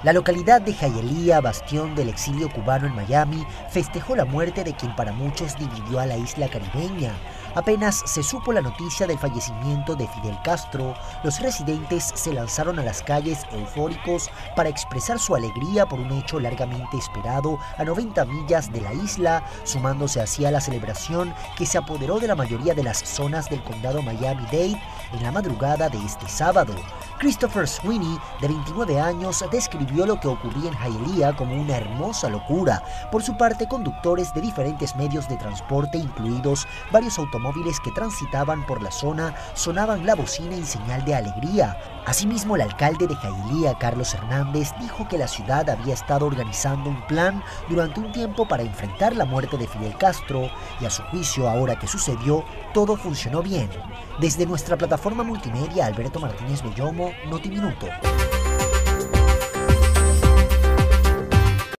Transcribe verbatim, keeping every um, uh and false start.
La localidad de Hialeah, bastión del exilio cubano en Miami, festejó la muerte de quien para muchos dividió a la isla caribeña. Apenas se supo la noticia del fallecimiento de Fidel Castro, los residentes se lanzaron a las calles eufóricos para expresar su alegría por un hecho largamente esperado a noventa millas de la isla, sumándose así a la celebración que se apoderó de la mayoría de las zonas del condado Miami-Dade en la madrugada de este sábado. Christopher Sweeney, de veintinueve años, describió lo que ocurría en Hialeah como una hermosa locura. Por su parte, conductores de diferentes medios de transporte, incluidos varios automóviles que transitaban por la zona, sonaban la bocina en señal de alegría. Asimismo, el alcalde de Hialeah, Carlos Hernández, dijo que la ciudad había estado organizando un plan durante un tiempo para enfrentar la muerte de Fidel Castro y, a su juicio, ahora que sucedió, todo funcionó bien. Desde nuestra plataforma multimedia, Alberto Martínez Bellomo, Noti Minuto.